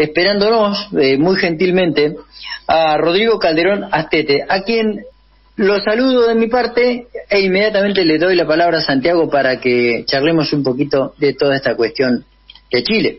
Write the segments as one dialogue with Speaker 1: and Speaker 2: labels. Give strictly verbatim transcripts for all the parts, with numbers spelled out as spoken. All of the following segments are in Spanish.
Speaker 1: esperándonos eh, muy gentilmente a Rodrigo Calderón Astete, a quien lo saludo de mi parte e inmediatamente le doy la palabra a Santiago para que charlemos un poquito de toda esta cuestión de Chile.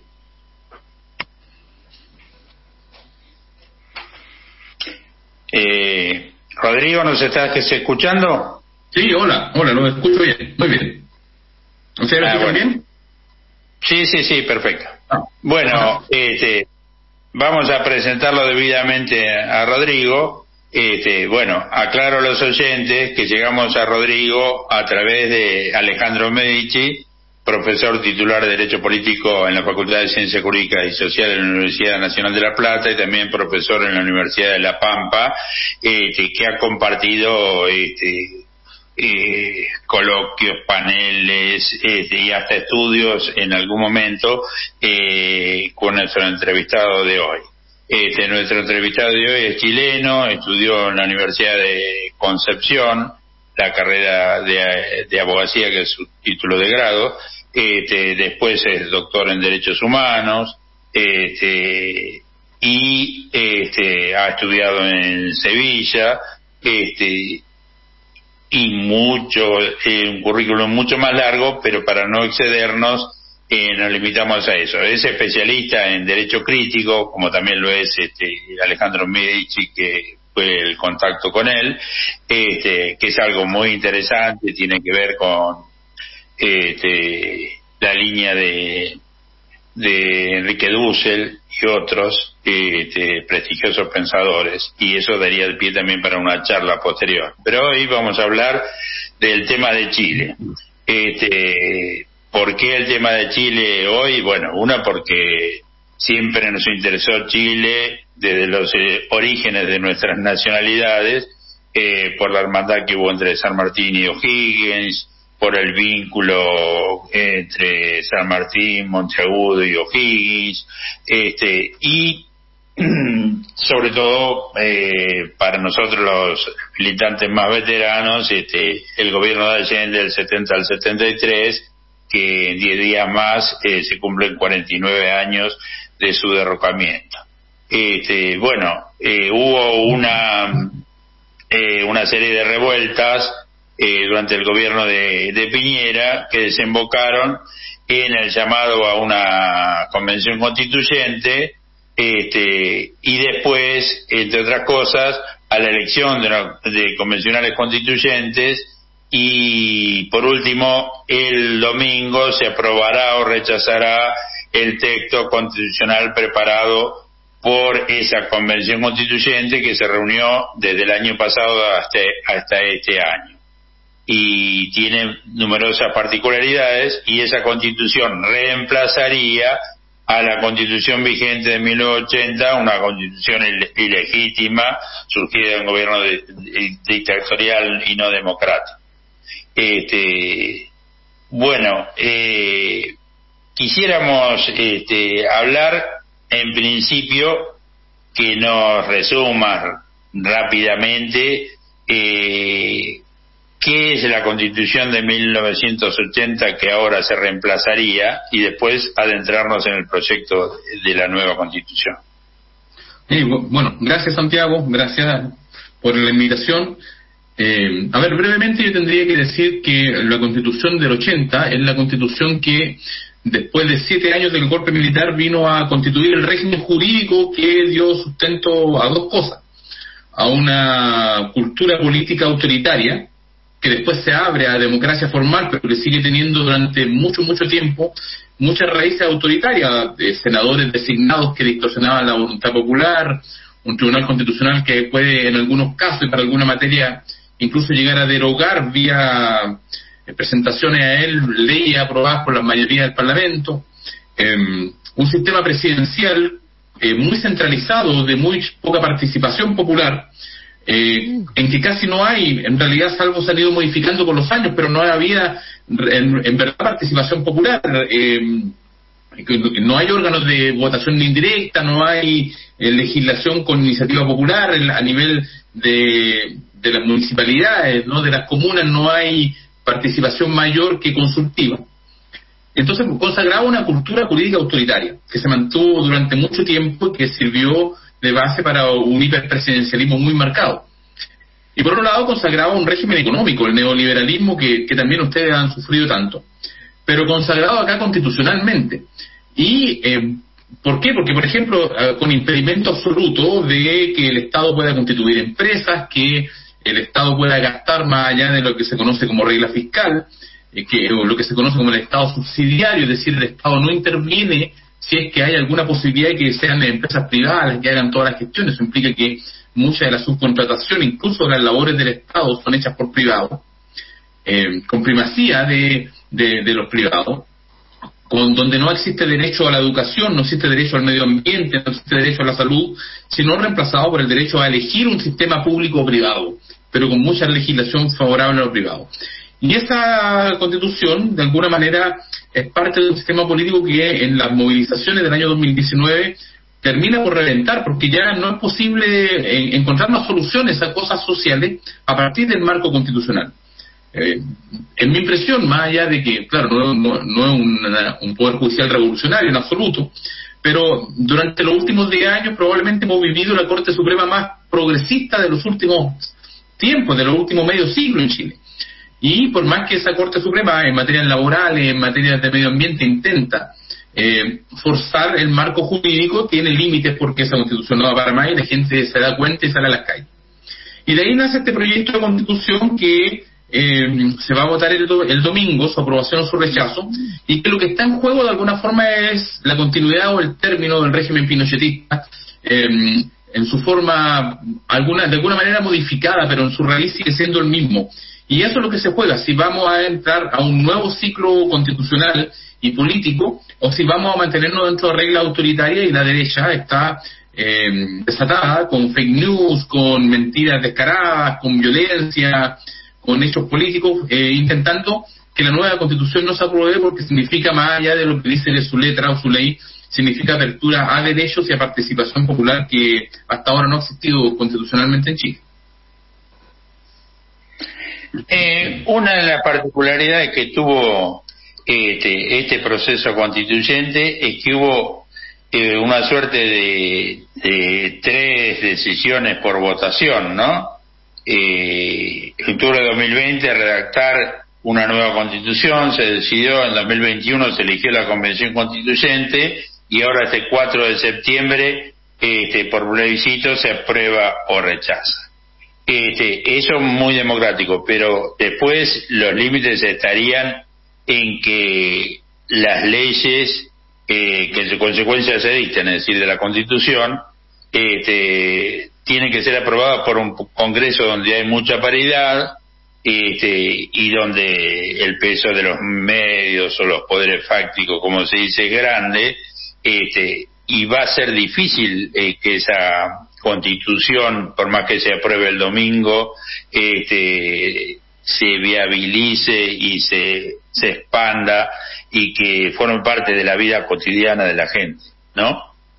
Speaker 2: Eh, Rodrigo, ¿nos estás escuchando?
Speaker 3: Sí, hola, hola, lo escucho bien, muy bien. ¿Ustedes lo
Speaker 2: ah,
Speaker 3: escuchan
Speaker 2: bueno.
Speaker 3: bien?
Speaker 2: Sí, sí, sí, perfecto.
Speaker 3: Ah.
Speaker 2: Bueno,
Speaker 3: Ah.
Speaker 2: este, vamos a presentarlo debidamente a Rodrigo. Este, bueno, aclaro a los oyentes que llegamos a Rodrigo a través de Alejandro Medici, profesor titular de Derecho Político en la Facultad de Ciencia Jurídica y Social de la Universidad Nacional de La Plata y también profesor en la Universidad de La Pampa, este, que ha compartido este, eh, coloquios, paneles este, y hasta estudios en algún momento eh, con nuestro entrevistado de hoy. Este, nuestro entrevistado de hoy es chileno, estudió en la Universidad de Concepción la carrera de, de abogacía, que es su título de grado. Este, después es doctor en Derechos Humanos, este, y este, ha estudiado en Sevilla, este, y mucho, eh, un currículum mucho más largo, pero para no excedernos, eh, nos limitamos a eso. Es especialista en Derecho Crítico, como también lo es este, Alejandro Medici, que fue el contacto con él, este, que es algo muy interesante, tiene que ver con este, la línea de, de Enrique Dussel y otros este, prestigiosos pensadores, y eso daría el pie también para una charla posterior. Pero hoy vamos a hablar del tema de Chile. Este, ¿por qué el tema de Chile hoy? Bueno, una porque siempre nos interesó Chile desde los eh, orígenes de nuestras nacionalidades, eh, por la hermandad que hubo entre San Martín y O'Higgins, por el vínculo entre San Martín, Monteagudo y O'Higgins, este, y sobre todo eh, para nosotros los militantes más veteranos, este, el gobierno de Allende del setenta al setenta y tres, que en diez días más eh, se cumplen cuarenta y nueve años de su derrocamiento. Este, bueno, eh, hubo una eh, una serie de revueltas eh, durante el gobierno de, de Piñera que desembocaron en el llamado a una convención constituyente, este, y después, entre otras cosas, a la elección de, una, de convencionales constituyentes, y por último, el domingo se aprobará o rechazará el texto constitucional preparado por esa convención constituyente que se reunió desde el año pasado hasta, hasta este año. Y tiene numerosas particularidades, y esa constitución reemplazaría a la constitución vigente de mil novecientos ochenta, una constitución ilegítima, surgida de un gobierno de, de, dictatorial y no democrático. Este, bueno, eh, quisiéramos este, hablar en principio que nos resuma rápidamente eh, qué es la Constitución de mil novecientos ochenta que ahora se reemplazaría, y después adentrarnos en el proyecto de la nueva Constitución.
Speaker 3: Sí, bueno, gracias Santiago, gracias por la invitación. Eh, a ver, brevemente yo tendría que decir que la Constitución del ochenta es la Constitución que después de siete años del golpe militar vino a constituir el régimen jurídico que dio sustento a dos cosas: a una cultura política autoritaria que después se abre a democracia formal, pero que sigue teniendo durante mucho, mucho tiempo muchas raíces autoritarias, de senadores designados que distorsionaban la voluntad popular, un tribunal constitucional que puede en algunos casos y para alguna materia incluso llegar a derogar vía presentaciones a él leyes aprobadas por la mayoría del Parlamento, eh, un sistema presidencial eh, muy centralizado, de muy poca participación popular, eh, en que casi no hay, en realidad, salvo se han ido modificando con los años, pero no había en, en verdad participación popular. Eh, no hay órganos de votación indirecta, no hay eh, legislación con iniciativa popular a nivel de, de las municipalidades, ¿no? De las comunas no hay participación mayor que consultiva. Entonces consagraba una cultura jurídica autoritaria, que se mantuvo durante mucho tiempo y que sirvió de base para un hiperpresidencialismo muy marcado. Y por otro lado consagraba un régimen económico, el neoliberalismo que, que también ustedes han sufrido tanto, pero consagrado acá constitucionalmente. Y eh, ¿por qué? Porque, por ejemplo, eh, con impedimento absoluto de que el Estado pueda constituir empresas, que el Estado pueda gastar más allá de lo que se conoce como regla fiscal, eh, que o lo que se conoce como el Estado subsidiario, es decir, el Estado no interviene si es que hay alguna posibilidad de que sean empresas privadas que hagan todas las gestiones. Eso implica que mucha de la subcontratación, incluso las labores del Estado, son hechas por privados, eh, con primacía de, de, de los privados, con, donde no existe derecho a la educación, no existe derecho al medio ambiente, no existe derecho a la salud, sino reemplazado por el derecho a elegir un sistema público o privado, pero con mucha legislación favorable a lo privado. Y esa Constitución, de alguna manera, es parte de un sistema político que en las movilizaciones del año dos mil diecinueve termina por reventar, porque ya no es posible encontrar más soluciones a cosas sociales a partir del marco constitucional. Eh, en mi impresión, más allá de que, claro, no, no, no es una, un poder judicial revolucionario en absoluto, pero durante los últimos diez años probablemente hemos vivido la Corte Suprema más progresista de los últimos tiempos, de los últimos medio siglo en Chile. Y por más que esa Corte Suprema en materias laborales, en materias de medio ambiente intenta eh, forzar el marco jurídico, tiene límites porque esa Constitución no va para más y la gente se da cuenta y sale a las calles. Y de ahí nace este proyecto de Constitución que eh, se va a votar el, do, el domingo, su aprobación o su rechazo, y que lo que está en juego de alguna forma es la continuidad o el término del régimen pinochetista, eh, en su forma alguna de alguna manera modificada, pero en su raíz sigue siendo el mismo. Y eso es lo que se juega, si vamos a entrar a un nuevo ciclo constitucional y político, o si vamos a mantenernos dentro de reglas autoritarias y la derecha está eh, desatada con fake news, con mentiras descaradas, con violencia, con hechos políticos, eh, intentando que la nueva Constitución no se apruebe porque significa, más allá de lo que dice su letra o su ley, significa apertura a derechos y a participación popular que hasta ahora no ha existido constitucionalmente en Chile.
Speaker 2: Eh, una de las particularidades que tuvo este, este proceso constituyente es que hubo eh, una suerte de, de tres decisiones por votación, ¿no? Eh, en octubre de dos mil veinte redactar una nueva constitución, se decidió en dos mil veintiuno, se eligió la convención constituyente y ahora este cuatro de septiembre este, por plebiscito se aprueba o rechaza. Este, eso es muy democrático, pero después los límites estarían en que las leyes eh, que en su consecuencia se dicten, es decir, de la Constitución, este, tienen que ser aprobadas por un Congreso donde hay mucha paridad este, y donde el peso de los medios o los poderes fácticos, como se dice, es grande, este, y va a ser difícil eh, que esa Constitución, por más que se apruebe el domingo, este, se viabilice y se, se expanda y que forme parte de la vida cotidiana de la gente, ¿no?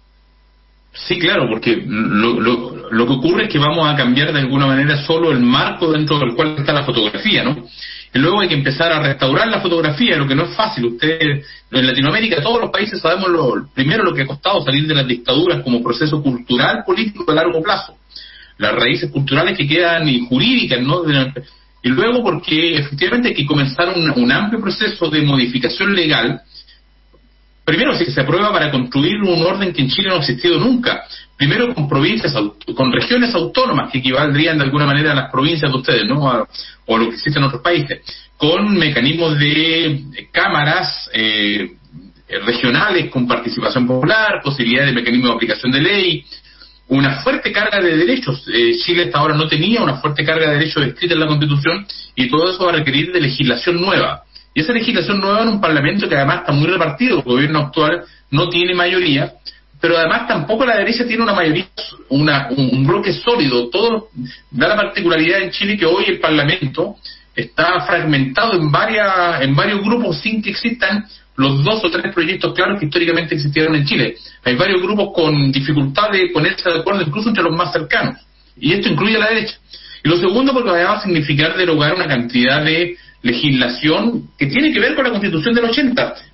Speaker 3: Sí, claro, porque lo, lo, lo que ocurre es que vamos a cambiar de alguna manera solo el marco dentro del cual está la fotografía, ¿no? Y luego hay que empezar a restaurar la fotografía, lo que no es fácil. Ustedes, en Latinoamérica, todos los países sabemos lo, primero lo que ha costado salir de las dictaduras como proceso cultural, político de largo plazo. Las raíces culturales que quedan y jurídicas, ¿no? Y luego porque efectivamente hay que comenzar un, un amplio proceso de modificación legal. Primero, si se aprueba para construir un orden que en Chile no ha existido nunca. Primero con provincias, con regiones autónomas que equivaldrían de alguna manera a las provincias de ustedes, ¿no? A, o a lo que existe en otros países. Con mecanismos de cámaras eh, regionales con participación popular, posibilidad de mecanismos de aplicación de ley, una fuerte carga de derechos. Eh, Chile hasta ahora no tenía una fuerte carga de derechos escrita en la Constitución y todo eso va a requerir de legislación nueva. Y esa legislación nueva en un Parlamento que además está muy repartido, el gobierno actual no tiene mayoría, pero además tampoco la derecha tiene una mayoría, una, un, un bloque sólido. Todo da la particularidad en Chile que hoy el Parlamento está fragmentado en varias en varios grupos sin que existan los dos o tres proyectos claros que históricamente existieron en Chile. Hay varios grupos con dificultad de ponerse de acuerdo incluso entre los más cercanos, y esto incluye a la derecha. Y lo segundo, porque va a significar derogar una cantidad de legislación que tiene que ver con la Constitución del ochenta,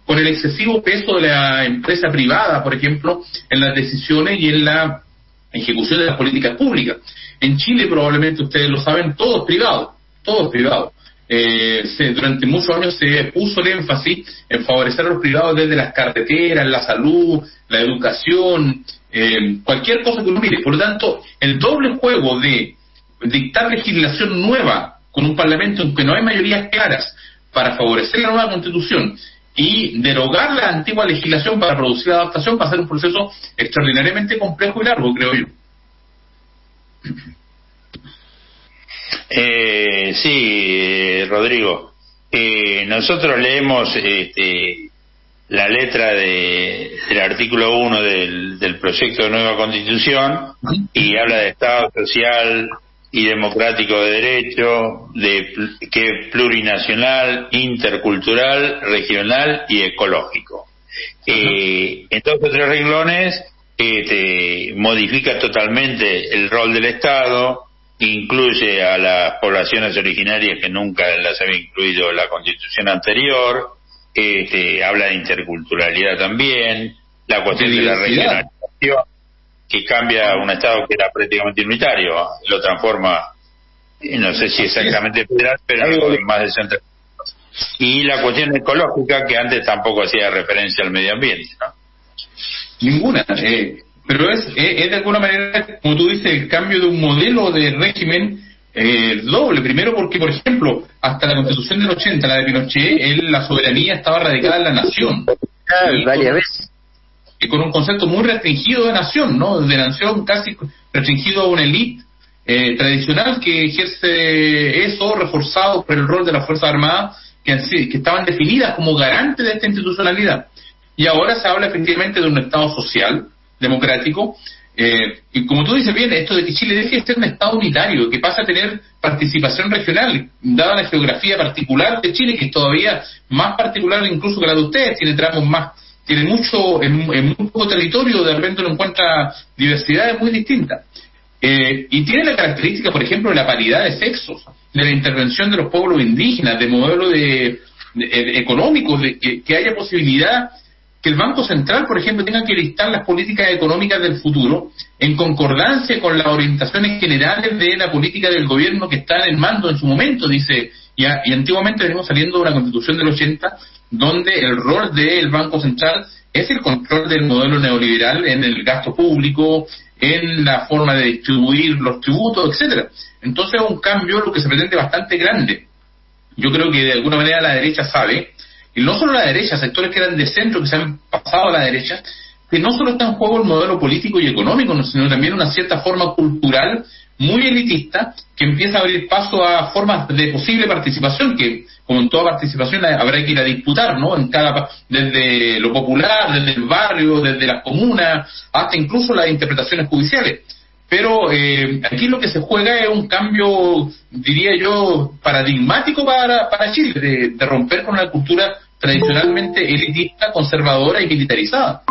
Speaker 3: con el excesivo peso de la empresa privada, por ejemplo, en las decisiones y en la ejecución de las políticas públicas. En Chile, probablemente ustedes lo saben, todo es privado, todo es privado. Eh, se, durante muchos años se puso el énfasis en favorecer a los privados desde las carreteras, la salud, la educación, eh, cualquier cosa que uno mire. Por lo tanto, el doble juego de dictar legislación nueva con un parlamento en que no hay mayorías claras para favorecer la nueva constitución y derogar la antigua legislación para producir la adaptación va a ser un proceso extraordinariamente complejo y largo, creo yo.
Speaker 2: Eh, sí, eh, Rodrigo. Eh, nosotros leemos este, la letra de, del artículo uno del, del proyecto de nueva Constitución y habla de Estado social y democrático de derecho, de que es plurinacional, intercultural, regional y ecológico. Eh, en estos tres renglones este, modifica totalmente el rol del Estado, incluye a las poblaciones originarias que nunca las había incluido la Constitución anterior, este, habla de interculturalidad también, la cuestión de, de la regionalización, que cambia un Estado que era prácticamente unitario, lo transforma, no sé si exactamente federal, pero algo más descentralizado. Y la cuestión ecológica, que antes tampoco hacía referencia al medio ambiente, ¿no?
Speaker 3: Ninguna, eh, pero es, es, es de alguna manera, como tú dices, el cambio de un modelo de régimen eh, doble. Primero porque, por ejemplo, hasta la Constitución del ochenta, la de Pinochet, él, la soberanía estaba radicada en la nación.
Speaker 1: Ah, varias veces.
Speaker 3: Y con un concepto muy restringido de nación, ¿no? De nación casi restringido a una élite eh, tradicional que ejerce eso, reforzado por el rol de las Fuerzas Armadas, que, que estaban definidas como garantes de esta institucionalidad. Y ahora se habla efectivamente de un Estado social, democrático, eh, y como tú dices bien, esto de que Chile deje de ser un Estado unitario, que pasa a tener participación regional, dada la geografía particular de Chile, que es todavía más particular incluso que la de ustedes, tiene tramos más, tiene mucho, en, en muy poco territorio, de repente uno encuentra diversidades muy distintas. Eh, y tiene la característica, por ejemplo, de la paridad de sexos, de la intervención de los pueblos indígenas, de modelo de, de, de económico, de que, que haya posibilidad que el Banco Central, por ejemplo, tenga que listar las políticas económicas del futuro en concordancia con las orientaciones generales de la política del gobierno que está en el mando en su momento, dice, y, a, y antiguamente venimos saliendo de una Constitución del ochenta, donde el rol del Banco Central es el control del modelo neoliberal en el gasto público, en la forma de distribuir los tributos, etcétera. Entonces es un cambio, lo que se pretende, bastante grande. Yo creo que de alguna manera la derecha sabe, y no solo la derecha, sectores que eran de centro, que se han pasado a la derecha, que no solo está en juego el modelo político y económico, sino también una cierta forma cultural muy elitista, que empieza a abrir paso a formas de posible participación, que como en toda participación habrá que ir a disputar, ¿no? En cada, desde lo popular, desde el barrio, desde las comunas, hasta incluso las interpretaciones judiciales. Pero eh, aquí lo que se juega es un cambio, diría yo, paradigmático para, para Chile, de, de romper con una cultura tradicionalmente elitista, conservadora y militarizada.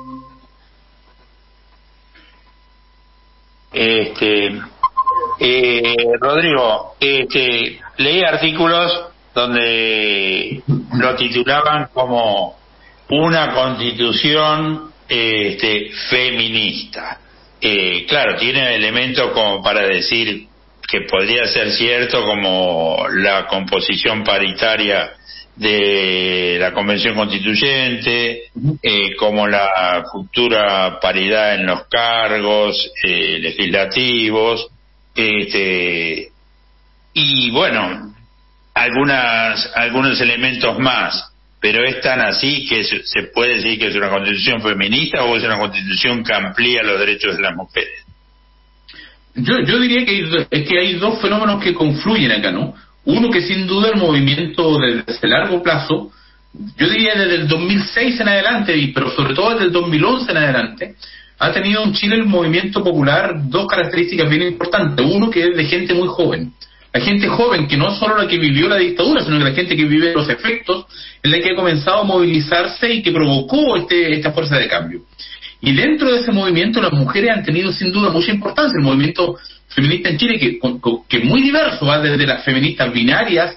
Speaker 2: Este, eh, Rodrigo, este, leí artículos donde lo titulaban como una constitución este, feminista. Eh, claro, tiene elementos como para decir que podría ser cierto, como la composición paritaria de la Convención Constituyente, eh, como la futura paridad en los cargos eh, legislativos, este, y bueno, algunas algunos elementos más. Pero es tan así que se puede decir que es una constitución feminista o es una constitución que amplía los derechos de las mujeres.
Speaker 3: Yo, yo diría que hay, es que hay dos fenómenos que confluyen acá, ¿no? Uno que sin duda el movimiento desde largo plazo, yo diría desde el dos mil seis en adelante, pero sobre todo desde el dos mil once en adelante, ha tenido en Chile el movimiento popular dos características bien importantes. Uno que es de gente muy joven. La gente joven, que no es solo la que vivió la dictadura, sino que la gente que vive los efectos, es la que ha comenzado a movilizarse y que provocó este, esta fuerza de cambio. Y dentro de ese movimiento las mujeres han tenido sin duda mucha importancia. El movimiento feminista en Chile, que, que es muy diverso, va desde las feministas binarias,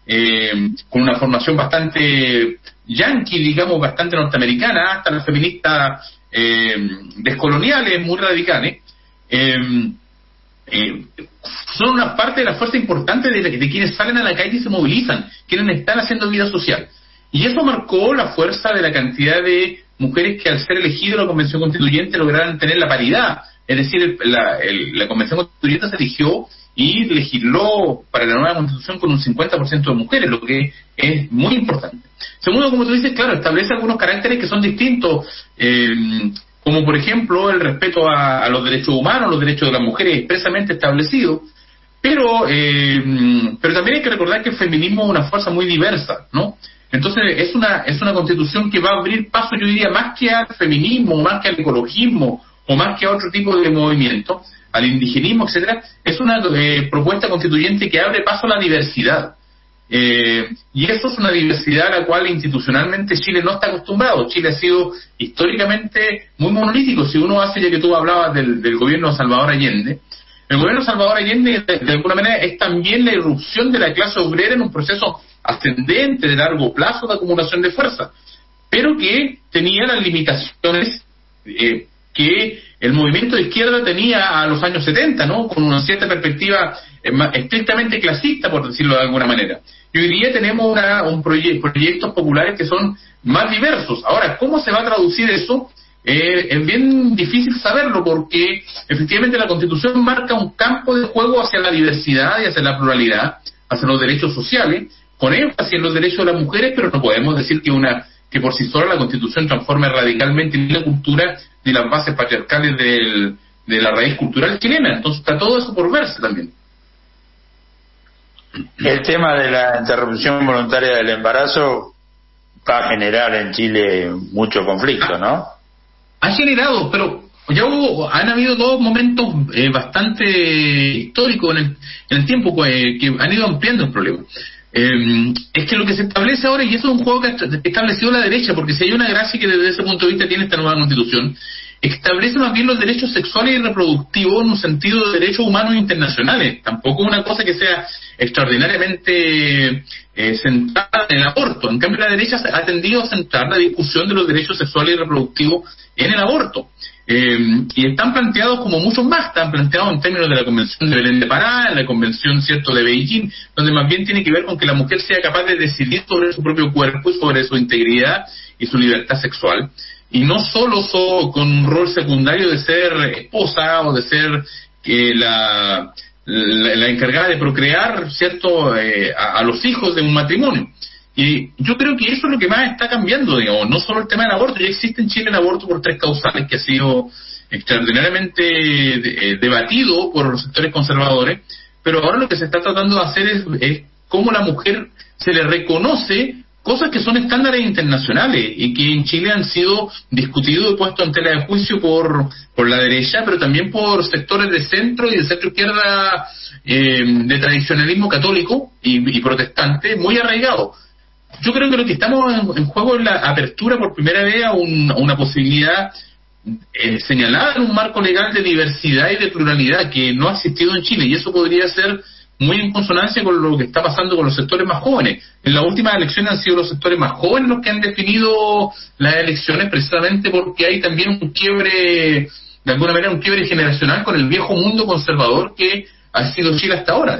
Speaker 3: eh, con una formación bastante yanqui, digamos, bastante norteamericana, hasta las feministas eh, descoloniales, muy radicales, eh, eh, son una parte de la fuerza importante de, de quienes salen a la calle y se movilizan, quienes están haciendo vida social. Y eso marcó la fuerza de la cantidad de mujeres que al ser elegidas la Convención Constituyente lograron tener la paridad. Es decir, la, el, la Convención Constituyente se eligió y legisló para la nueva Constitución con un cincuenta por ciento de mujeres, lo que es muy importante. Segundo, como tú dices, claro, establece algunos caracteres que son distintos, eh, como por ejemplo el respeto a, a los derechos humanos, los derechos de las mujeres expresamente establecidos, pero, eh, pero también hay que recordar que el feminismo es una fuerza muy diversa, ¿no? Entonces es una es una constitución que va a abrir paso, yo diría, más que al feminismo, más que al ecologismo, o más que a otro tipo de movimiento, al indigenismo, etcétera. Es una eh, propuesta constituyente que abre paso a la diversidad. Eh, y eso es una diversidad a la cual institucionalmente Chile no está acostumbrado. Chile ha sido históricamente muy monolítico. Si uno hace, ya que tú hablabas del, del gobierno de Salvador Allende, el gobierno de Salvador Allende de, de alguna manera es también la irrupción de la clase obrera en un proceso ascendente de largo plazo de acumulación de fuerza, pero que tenía las limitaciones eh, que el movimiento de izquierda tenía a los años setenta, ¿no? Con una cierta perspectiva eh, estrictamente clasista, por decirlo de alguna manera. Y hoy día tenemos una, un proye- proyectos populares que son más diversos. Ahora, ¿cómo se va a traducir eso? Eh, es bien difícil saberlo, porque efectivamente la Constitución marca un campo de juego hacia la diversidad y hacia la pluralidad, hacia los derechos sociales, con énfasis en los derechos de las mujeres, pero no podemos decir que una que por sí sola la Constitución transforme radicalmente ni la cultura ni las bases patriarcales del, de la raíz cultural chilena. Entonces está todo eso por verse también.
Speaker 2: El tema de la interrupción voluntaria del embarazo va a generar en Chile mucho conflicto, ¿no?
Speaker 3: Ha generado, pero ya hubo, han habido dos momentos eh, bastante históricos en el, en el tiempo eh, que han ido ampliando el problema. Eh, es que lo que se establece ahora, y eso es un juego que ha establecido la derecha, porque si hay una gracia que desde ese punto de vista tiene esta nueva Constitución, establece más bien los derechos sexuales y reproductivos en un sentido de derechos humanos internacionales. Tampoco una cosa que sea extraordinariamente eh, centrada en el aborto. En cambio, la derecha ha tendido a centrar la discusión de los derechos sexuales y reproductivos en el aborto. Eh, y están planteados como muchos más, están planteados en términos de la Convención de Belén de Pará, la Convención, cierto, de Beijing, donde más bien tiene que ver con que la mujer sea capaz de decidir sobre su propio cuerpo y sobre su integridad y su libertad sexual, y no solo so, con un rol secundario de ser esposa o de ser eh, la, la, la encargada de procrear, cierto, eh, a, a los hijos de un matrimonio. Y yo creo que eso es lo que más está cambiando, digamos, no solo el tema del aborto. Ya existe en Chile el aborto por tres causales, que ha sido extraordinariamente de, eh, debatido por los sectores conservadores, pero ahora lo que se está tratando de hacer es, es cómo la mujer se le reconoce cosas que son estándares internacionales y que en Chile han sido discutidos y puestos en tela de juicio por, por la derecha, pero también por sectores de centro y de centro izquierda eh, de tradicionalismo católico y, y protestante muy arraigado. Yo creo que lo que estamos en, en juego es la apertura por primera vez a, un, a una posibilidad eh, señalada en un marco legal de diversidad y de pluralidad que no ha existido en Chile, y eso podría ser muy en consonancia con lo que está pasando con los sectores más jóvenes. En las últimas elecciones han sido los sectores más jóvenes los que han definido las elecciones, precisamente porque hay también un quiebre, de alguna manera un quiebre generacional con el viejo mundo conservador que ha sido Chile hasta ahora.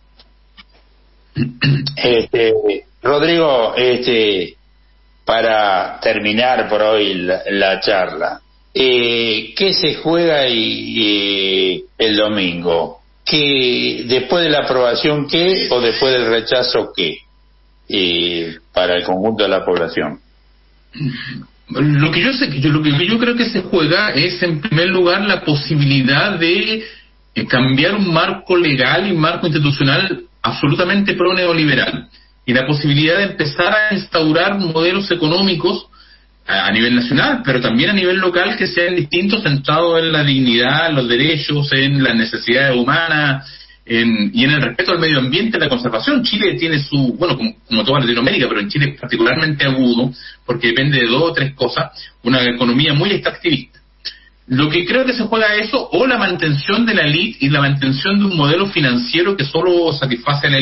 Speaker 2: Este, Rodrigo, este, para terminar por hoy la, la charla, eh, ¿qué se juega y, y el domingo? ¿Qué, después de la aprobación qué o después del rechazo qué eh, para el conjunto de la población?
Speaker 3: Lo que yo sé, lo que yo creo que se juega es en primer lugar la posibilidad de eh, cambiar un marco legal y un marco institucional absolutamente pro neoliberal, y la posibilidad de empezar a instaurar modelos económicos a nivel nacional, pero también a nivel local, que sean distintos, centrados en la dignidad, en los derechos, en las necesidades humanas, en, y en el respeto al medio ambiente, la conservación. Chile tiene su, bueno, como, como toda Latinoamérica, pero en Chile es particularmente agudo, porque depende de dos o tres cosas, una economía muy extractivista. Lo que creo que se juega es eso, o la mantención de la élite y la mantención de un modelo financiero que solo satisface a la élite.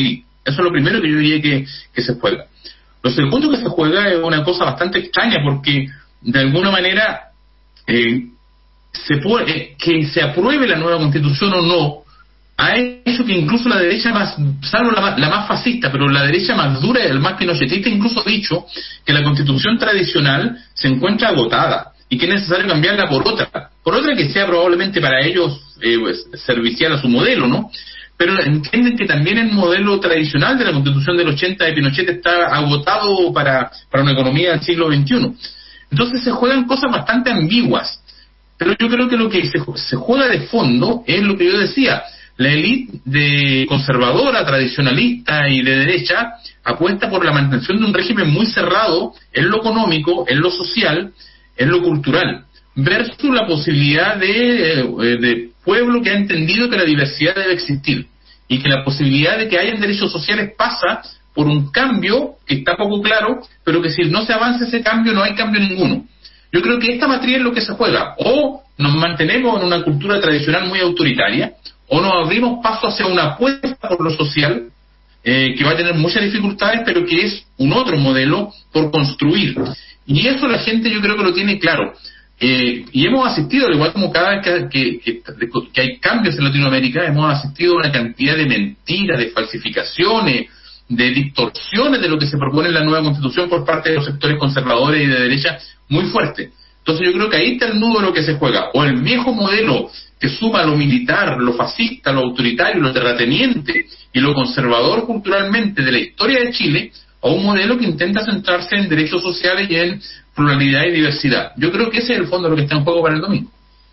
Speaker 3: Eso es lo primero que yo diría que, que se juega. Lo segundo que se juega es una cosa bastante extraña, porque de alguna manera eh, se puede, eh, que se apruebe la nueva constitución o no, ha hecho que incluso la derecha más, salvo la, la más fascista, pero la derecha más dura y el más pinochetista incluso ha dicho que la constitución tradicional se encuentra agotada y que es necesario cambiarla por otra, por otra que sea probablemente para ellos eh, pues, servicial a su modelo, ¿no? Pero entienden que también el modelo tradicional de la Constitución del ochenta de Pinochet está agotado para, para una economía del siglo veintiuno. Entonces se juegan cosas bastante ambiguas, pero yo creo que lo que se, se juega de fondo es lo que yo decía. La élite de conservadora, tradicionalista y de derecha apuesta por la mantención de un régimen muy cerrado en lo económico, en lo social, en lo cultural, versus la posibilidad de, de pueblo que ha entendido que la diversidad debe existir y que la posibilidad de que hayan derechos sociales pasa por un cambio que está poco claro, pero que si no se avanza ese cambio no hay cambio ninguno. Yo creo que esta matriz es lo que se juega: o nos mantenemos en una cultura tradicional muy autoritaria, o nos abrimos paso hacia una apuesta por lo social, eh, que va a tener muchas dificultades, pero que es un otro modelo por construir. Y eso la gente yo creo que lo tiene claro. Eh, y hemos asistido, al igual como cada vez que, que, que, que hay cambios en Latinoamérica, hemos asistido a una cantidad de mentiras, de falsificaciones, de distorsiones de lo que se propone en la nueva Constitución por parte de los sectores conservadores y de derecha muy fuerte. Entonces yo creo que ahí está el nudo de lo que se juega: o el viejo modelo que suma lo militar, lo fascista, lo autoritario, lo terrateniente y lo conservador culturalmente de la historia de Chile, o un modelo que intenta centrarse en derechos sociales y en pluralidad y diversidad. Yo creo que ese es el fondo de lo que está en juego para el domingo.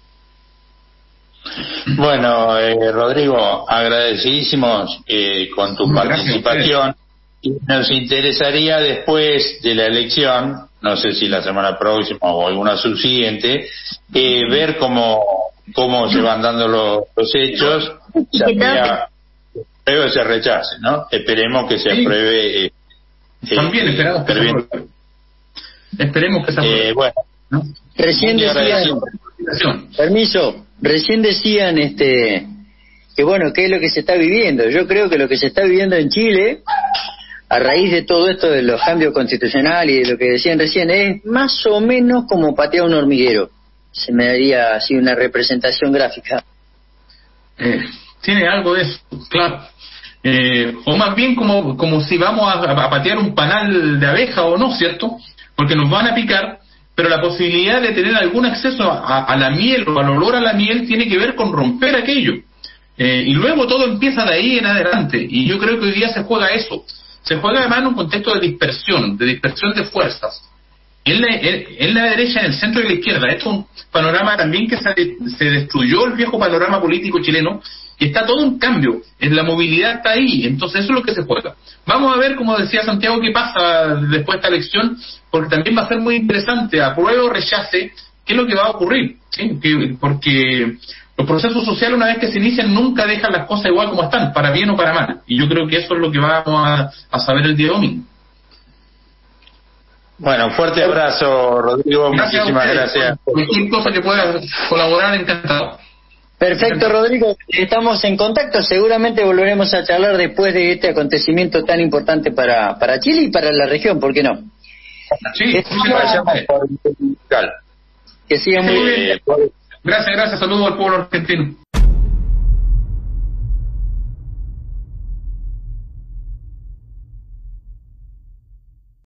Speaker 2: Bueno, eh, Rodrigo, agradecidísimos eh, con tu Muchas participación. Y nos interesaría después de la elección, no sé si la semana próxima o alguna subsiguiente, eh, ver cómo cómo se van dando los, los hechos, ya sea apruebe o se rechace, ¿no? Esperemos que se apruebe. Eh,
Speaker 3: También eh, esperamos que se apruebe. Esperemos que se apruebe.
Speaker 2: Eh, bueno,
Speaker 1: ¿no? Recién decían, permiso, recién decían este que bueno, qué es lo que se está viviendo. Yo creo que lo que se está viviendo en Chile, a raíz de todo esto de los cambios constitucionales y de lo que decían recién, es más o menos como patear un hormiguero. Se me daría así una representación gráfica.
Speaker 3: Eh, tiene algo de eso, claro. Eh, o más bien como, como si vamos a, a patear un panal de abeja o no, ¿cierto? Porque nos van a picar, pero la posibilidad de tener algún acceso a, a la miel o al olor a la miel tiene que ver con romper aquello. Eh, y luego todo empieza de ahí en adelante. Y yo creo que hoy día se juega eso. Se juega además en un contexto de dispersión, de dispersión de fuerzas. En la, en la derecha, en el centro y en la izquierda. Esto es un panorama también que se, se destruyó el viejo panorama político chileno, y está todo un cambio. En la movilidad está ahí, entonces eso es lo que se juega. Vamos a ver, como decía Santiago, qué pasa después de esta elección, porque también va a ser muy interesante, apruebe o rechace, qué es lo que va a ocurrir, ¿sí? Que, porque los procesos sociales, una vez que se inician, nunca dejan las cosas igual como están, para bien o para mal, y yo creo que eso es lo que vamos a, a saber el día domingo.
Speaker 2: Bueno, fuerte abrazo, Rodrigo, gracias, muchísimas gracias.
Speaker 3: Cualquier cosa que pueda colaborar, encantado.
Speaker 1: Perfecto, Rodrigo, estamos en contacto, seguramente volveremos a charlar después de este acontecimiento tan importante para, para Chile y para la región, ¿por qué no?
Speaker 3: Sí,
Speaker 1: que, que siga muy bien.
Speaker 3: Gracias, gracias, saludos al pueblo argentino.